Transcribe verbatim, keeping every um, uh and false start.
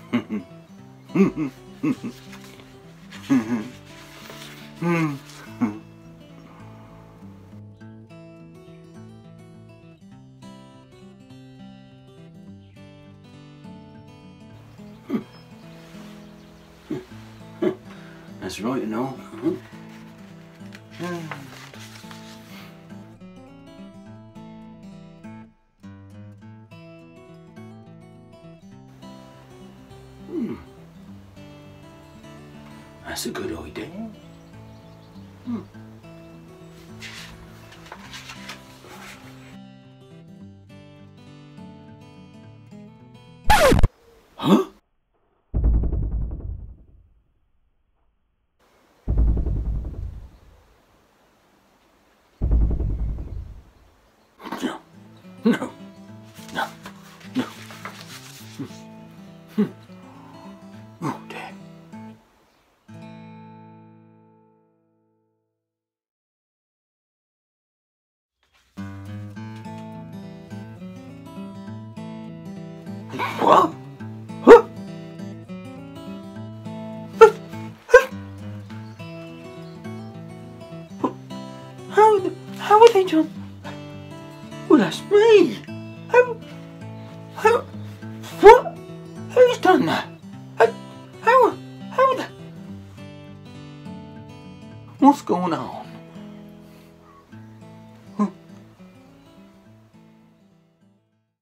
That's right, you know. Hmm. That's a good idea. Hmm. Huh? No. No. No. No. Hmm. Oh, dear. What? Huh? How, the, how are they done? Well, that's me. How, how, what? Who's done that? How, how, how the, what's going on?